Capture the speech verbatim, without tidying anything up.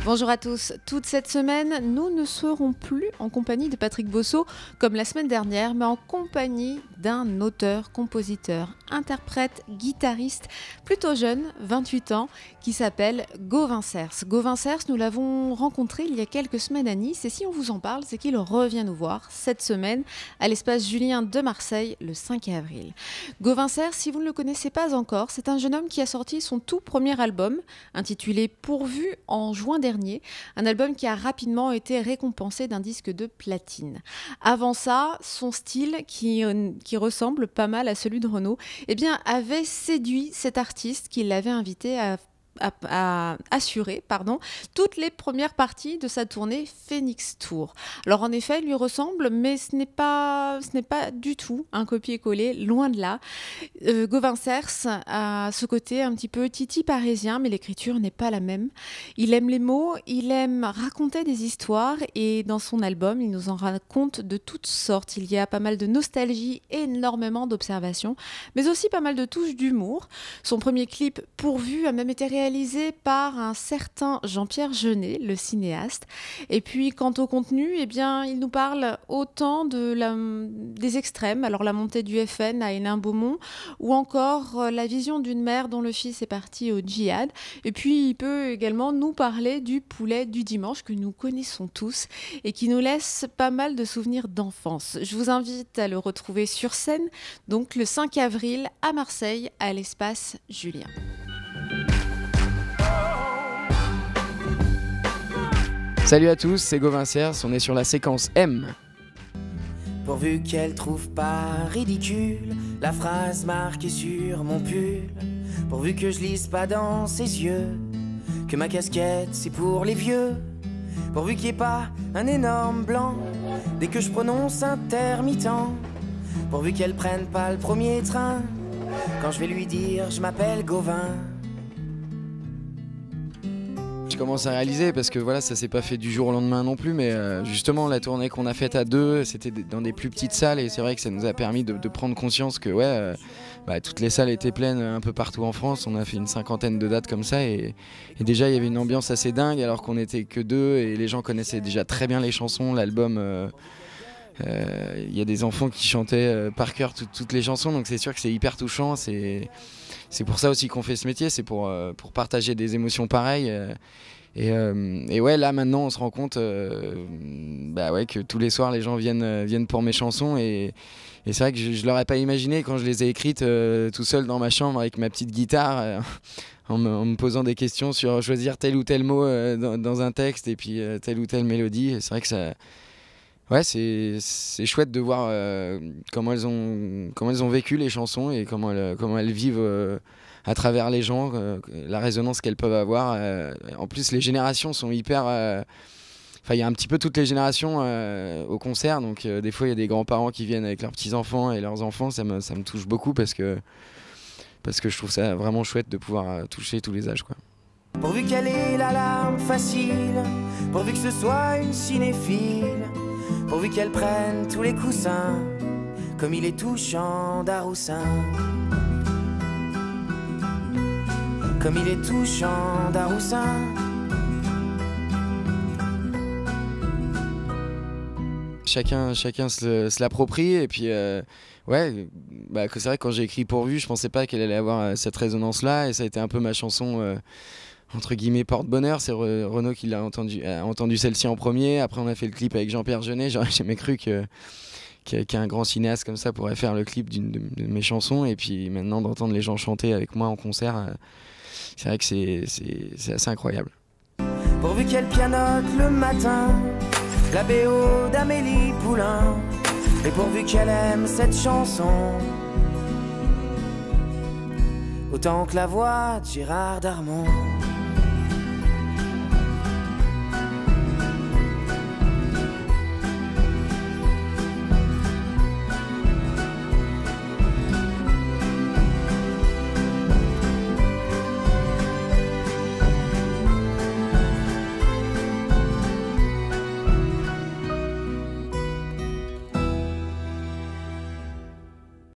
Bonjour à tous. Toute cette semaine, nous ne serons plus en compagnie de Patrick Bosso comme la semaine dernière, mais en compagnie d'un auteur, compositeur, interprète, guitariste plutôt jeune, vingt-huit ans, qui s'appelle Gauvin Cers. Gauvin Cers, nous l'avons rencontré il y a quelques semaines à Nice et si on vous en parle, c'est qu'il revient nous voir cette semaine à l'espace Julien de Marseille le cinq avril. Gauvin Cers, si vous ne le connaissez pas encore, c'est un jeune homme qui a sorti son tout premier album intitulé Pourvu en juin dernier, un album qui a rapidement été récompensé d'un disque de platine. Avant ça, son style qui, qui ressemble pas mal à celui de Renaud, eh bien, avait séduit cet artiste qui l'avait invité à À, à assurer pardon, toutes les premières parties de sa tournée Phoenix Tour. Alors en effet, il lui ressemble, mais ce n'est pas, ce n'est pas du tout un copier-coller, loin de là. Euh, Gauvin Cers a ce côté un petit peu titi parisien, mais l'écriture n'est pas la même. Il aime les mots, il aime raconter des histoires et dans son album, il nous en raconte de toutes sortes. Il y a pas mal de nostalgie, énormément d'observations, mais aussi pas mal de touches d'humour. Son premier clip, Pourvu, a même été réalisé réalisé par un certain Jean-Pierre Jeunet, le cinéaste. Et puis, quant au contenu, eh bien, il nous parle autant de la, des extrêmes, alors la montée du F N à Hénin-Beaumont, ou encore la vision d'une mère dont le fils est parti au djihad. Et puis, il peut également nous parler du poulet du dimanche que nous connaissons tous et qui nous laisse pas mal de souvenirs d'enfance. Je vous invite à le retrouver sur scène, donc le cinq avril à Marseille, à l'espace Julien. Salut à tous, c'est Gauvin Cers, on est sur la séquence M. Pourvu qu'elle trouve pas ridicule la phrase marquée sur mon pull, pourvu que je lise pas dans ses yeux que ma casquette c'est pour les vieux, pourvu qu'il n'y ait pas un énorme blanc dès que je prononce intermittent, pourvu qu'elle prenne pas le premier train quand je vais lui dire je m'appelle Gauvin. Je commence à réaliser parce que voilà, ça s'est pas fait du jour au lendemain non plus, mais euh, justement la tournée qu'on a faite à deux, c'était dans des plus petites salles et c'est vrai que ça nous a permis de, de prendre conscience que ouais, euh, bah, toutes les salles étaient pleines un peu partout en France. On a fait une cinquantaine de dates comme ça et, et déjà il y avait une ambiance assez dingue alors qu'on était que deux et les gens connaissaient déjà très bien les chansons, l'album. Euh, euh, il y a des enfants qui chantaient euh, par cœur tout, toutes les chansons, donc c'est sûr que c'est hyper touchant. C'est C'est pour ça aussi qu'on fait ce métier, c'est pour, euh, pour partager des émotions pareilles. Euh, et, euh, et ouais, là maintenant on se rend compte euh, bah ouais, que tous les soirs les gens viennent, euh, viennent pour mes chansons. Et, et c'est vrai que je ne l'aurais pas imaginé quand je les ai écrites euh, tout seul dans ma chambre avec ma petite guitare, euh, en, me, en me posant des questions sur choisir tel ou tel mot euh, dans, dans un texte et puis euh, telle ou telle mélodie. Et c'est vrai que ça... Ouais, c'est, c'est chouette de voir euh, comment, elles ont, comment elles ont vécu les chansons et comment elles, comment elles vivent euh, à travers les gens, euh, la résonance qu'elles peuvent avoir. Euh, en plus, les générations sont hyper... Enfin, euh, il y a un petit peu toutes les générations euh, au concert, donc euh, des fois, il y a des grands-parents qui viennent avec leurs petits-enfants et leurs enfants. Ça me, ça me touche beaucoup parce que, parce que je trouve ça vraiment chouette de pouvoir euh, toucher tous les âges, quoi. Pourvu qu'elle ait la larme facile, pourvu que ce soit une cinéphile, pourvu qu'elle prenne tous les coussins, comme il est touchant d'Aroussin. Comme il est touchant d'Aroussin. Chacun, chacun se, se l'approprie et puis euh, ouais, bah, que c'est vrai que quand j'ai écrit Pourvu, je pensais pas qu'elle allait avoir cette résonance-là et ça a été un peu ma chanson euh, entre guillemets porte-bonheur. C'est Renaud qui l'a entendu, a entendu celle-ci en premier. Après on a fait le clip avec Jean-Pierre Jeunet. J'aurais jamais cru que, qu'un grand cinéaste comme ça pourrait faire le clip d'une de, de mes chansons. Et puis maintenant d'entendre les gens chanter avec moi en concert, euh, c'est vrai que c'est, c'est, c'est assez incroyable. Pourvu qu'elle pianote le matin la B O d'Amélie Poulain, et pourvu qu'elle aime cette chanson autant que la voix de Gérard Darmon.